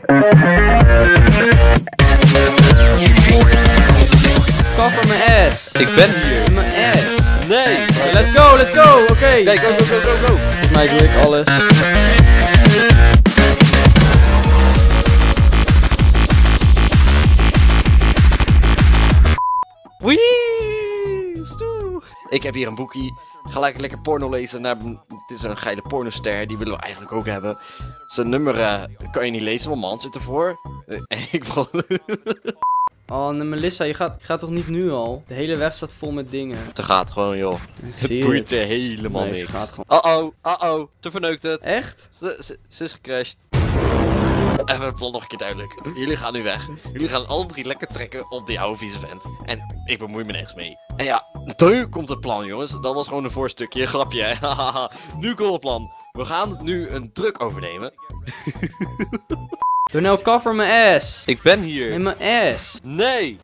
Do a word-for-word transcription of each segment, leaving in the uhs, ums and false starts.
Cover mijn ass. Ik ben hier. Mijn ass. Nee. Okay, let's go, let's go. Oké. Okay. Kijk, go, go, go, go, go. Volgens mij doe ik alles. Wee! Stoe. Ik heb hier een boekie. Gelijk lekker porno lezen. Naar, het is een geile pornoster. Die willen we eigenlijk ook hebben. Zijn nummer uh, kan je niet lezen, want mijn hand zit ervoor. Uh, ik wil... Oh, nee, Melissa, je gaat, je gaat toch niet nu al? De hele weg staat vol met dingen. Ze gaat gewoon, joh. Het boeit er helemaal nee, niks. Ze gaat gewoon. Uh-oh, uh-oh. Ze verneukt het. Echt? Ze, ze, ze is gecrashed. Even het plan nog een keer duidelijk. Jullie gaan nu weg. Jullie gaan alle drie lekker trekken op die oude vieze vent. En ik bemoei me nergens mee. En ja, nu komt het plan, jongens. Dat was gewoon een voorstukje, grapje, hè. Nu komt het plan. We gaan nu een truck overnemen. Doe nou cover mijn ass. Ik ben hier. Nee, mijn ass. Nee.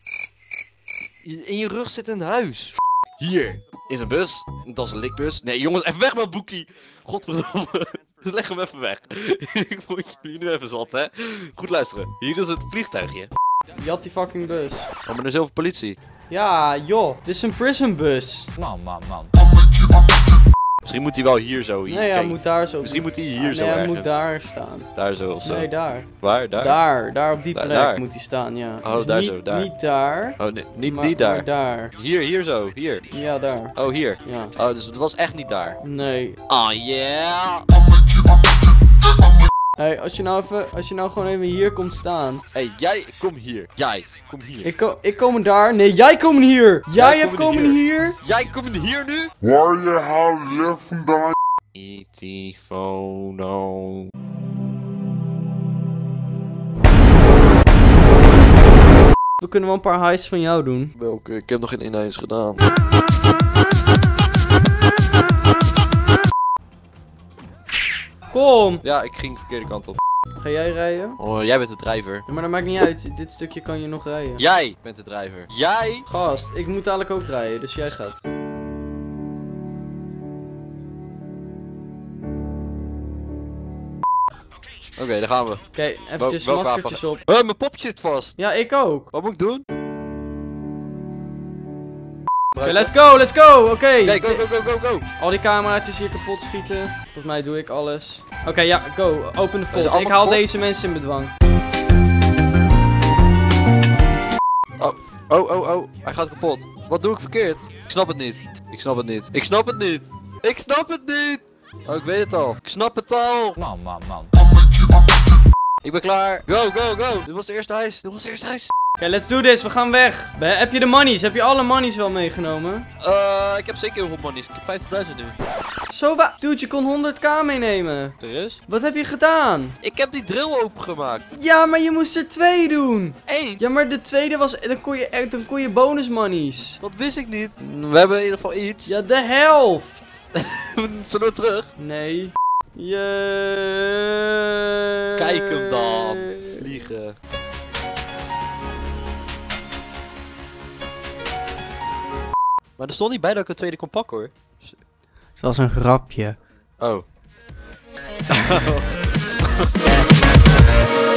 In je rug zit een huis. Hier is een bus. Dat is een likbus. Nee, jongens, even weg met boekie. Godverdomme. Leg hem even weg. Ik moet jullie nu even zat, hè. Goed luisteren. Hier is het vliegtuigje. Je had die fucking bus. Oh, maar er is heel veel politie. Ja, joh. Dit is een prisonbus. Man, man, man. Misschien moet hij wel hier zo. Hier. Nee, hij Kijk, moet daar zo. misschien moet hij hier ah, zo nee, hij ergens. moet daar staan. Daar zo of zo. Nee, daar. Waar? Daar? Daar, daar op die Daar, plek daar. moet hij staan, ja. Oh, Dus daar niet, zo, daar. Niet daar. Oh, nee, niet, maar, niet daar. maar daar. Hier, hier zo. Hier. Ja, daar. Oh, hier. Ja. Oh, dus het was echt niet daar. Nee. Oh, yeah. Hey, als je nou even, als je nou gewoon even hier komt staan. Hey, jij, kom hier. Jij, kom hier. Ik, ko ik kom daar. Nee, jij komt hier. Jij, Jij hebt komen komen hier. Jij komt hier nu? Waar je haalt licht vandaan? E T Phono. We kunnen wel een paar highs van jou doen. Welke? Ik heb nog geen ineens gedaan. Kom. Ja, ik ging de verkeerde kant op. Ga jij rijden? Oh, jij bent de driver. Ja, maar dat maakt niet uit. Dit stukje kan je nog rijden. Jij bent de driver. Jij? Gast, ik moet dadelijk ook rijden, dus jij gaat. Oké, okay, daar gaan we. Oké, okay, eventjes Wel- maskertjes op. Uh, mijn popje zit vast. Ja, ik ook. Wat moet ik doen? Oké, okay, let's go, let's go. Oké. Okay. Kijk, go, go, go, go, go. Al die cameraatjes hier kapot schieten. Volgens mij doe ik alles. Oké, okay, ja, go. Open de vault. Ik haal kapot? Deze mensen in bedwang. Oh, oh, oh, oh. Hij gaat kapot. Wat doe ik verkeerd? Ik snap het niet. Ik snap het niet. Ik snap het niet. Ik snap het niet. Oh, ik weet het al. Ik snap het al. Man, man, man. Ik ben klaar. Go, go, go. Dit was de eerste huis. Dit was de eerste huis. Oké, okay, let's do this. We gaan weg. Heb je de monies? Heb je alle monies wel meegenomen? Eh, uh, ik heb zeker heel veel monies. Ik heb vijftigduizend nu. Zo wa- Dude, je kon honderd k meenemen. Serieus? Wat heb je gedaan? Ik heb die drill opengemaakt. Ja, maar je moest er twee doen. Eén? Ja, maar de tweede was... Dan kon je, dan kon je bonus monies. Dat wist ik niet. We hebben in ieder geval iets. Ja, de helft. Zullen we terug? Nee. Je. Kijk hem dan. Vliegen. Maar er stond niet bij dat ik een tweede kon pakken, hoor. Het was een grapje. Oh.